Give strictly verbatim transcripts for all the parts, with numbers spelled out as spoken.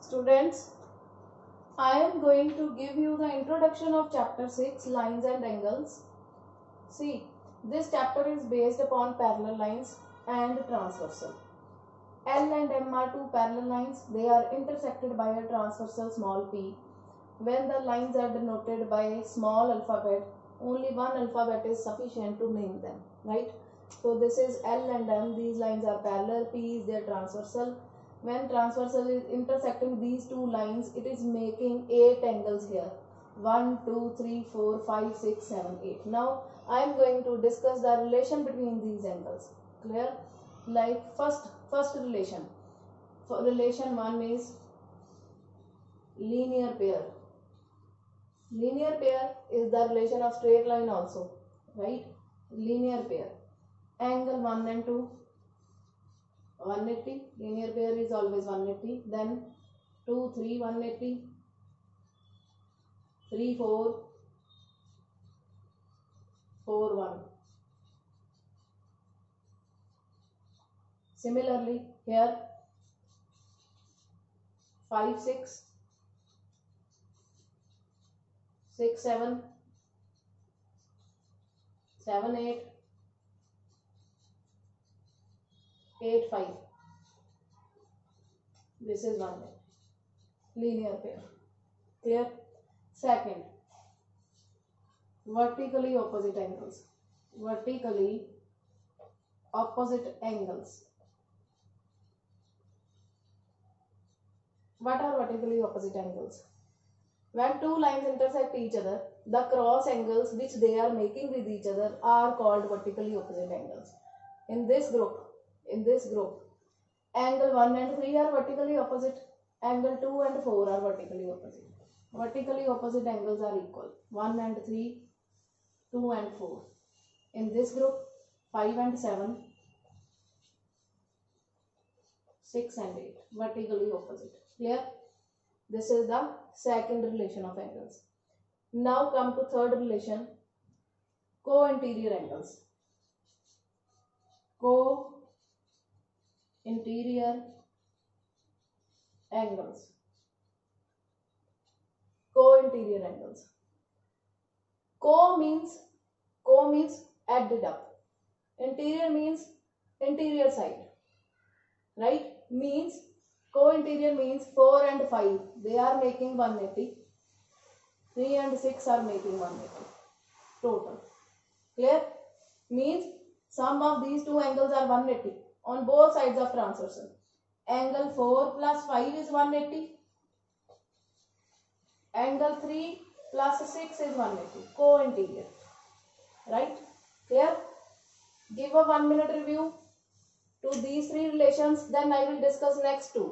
Students, I am going to give you the introduction of chapter six, lines and angles. See, this chapter is based upon parallel lines and transversal. L and M are two parallel lines. They are intersected by a transversal small p. When the lines are denoted by small alphabet, only one alphabet is sufficient to name them, right? So this is L and M. These lines are parallel, P is their transversal. When transversal is intersecting these two lines, it is making eight angles here. one, two, three, four, five, six, seven, eight. Now I am going to discuss the relation between these angles. Clear? Like first, first relation. For relation one is linear pair. Linear pair is the relation of straight line also, right? Linear pair. Angle one and two, one hundred eighty. Linear pair is always one hundred eighty. Then two, three, one hundred eighty. three, four, four, one. Similarly, here five, six, six, seven, seven, eight, eight, five. This is one linear pair. Clear? Second, vertically opposite angles. Vertically opposite angles. What are vertically opposite angles? When two lines intersect each other, the cross angles which they are making with each other are called vertically opposite angles. In this group, in this group, angle one and three are vertically opposite. Angle two and four are vertically opposite. Vertically opposite angles are equal. one and three, two and four. In this group, five and seven, six and eight. Vertically opposite. Clear? This is the second relation of angles. Now come to third relation, co-interior angles. Co-interior angles. Co-interior angles. Co means co means added up. Interior means interior side. Right? Means co-interior means four and five. They are making one hundred eighty. three and six are making one hundred eighty. Total. Clear? Means sum of these two angles are one hundred eighty on both sides of transversal. Angle four plus five is one hundred eighty. Angle three plus six is one hundred eighty. Co-interior. Right? Clear? Give a one minute review to these three relations, then I will discuss next two.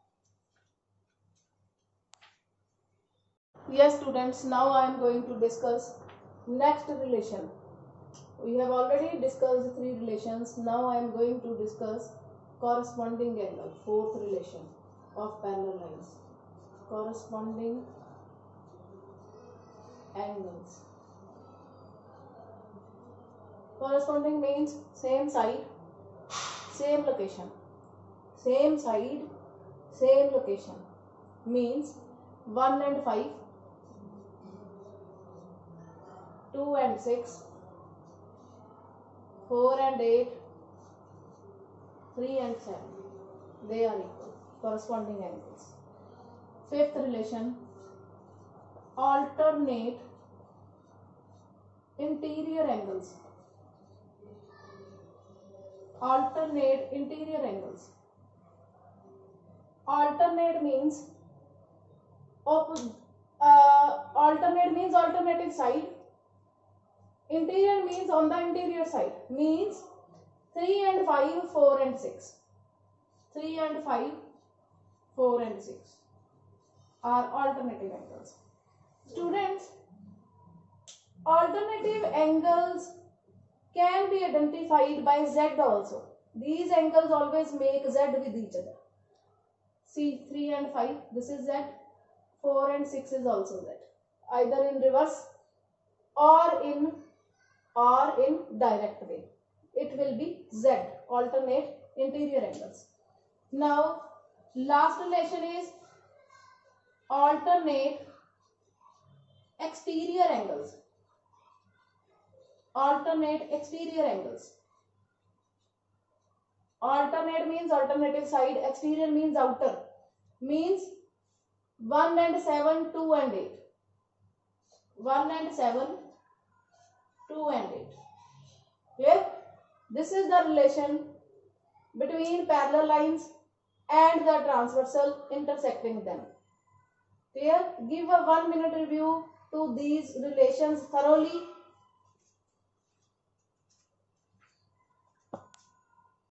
Yes students, now I am going to discuss next relation. We have already discussed three relations. Now I am going to discuss corresponding angle, fourth relation of parallel lines. Corresponding angles. Corresponding means same side, same location. Same side, same location. Means one and five, two and six, four and eight, three and seven. They are equal. Corresponding angles. Fifth relation, alternate interior angles. Alternate interior angles. Alternate means opposite. Uh, alternate means alternative side. Interior means on the interior side. Means three and five, four and six. three and five, four and six are alternative angles. Students, alternative angles can be identified by Z also. These angles always make Z with each other. See, three and five, this is Z. four and six is also Z. Either in reverse or in or in direct way. It will be Z, alternate interior angles. Now, last relation is alternate exterior angles. Alternate exterior angles. Alternate means alternative side, exterior means outer, means one and seven, two and eight. one and seven, two and eight. Here, this is the relation between parallel lines and the transversal intersecting them. Here, give a one minute review to these relations thoroughly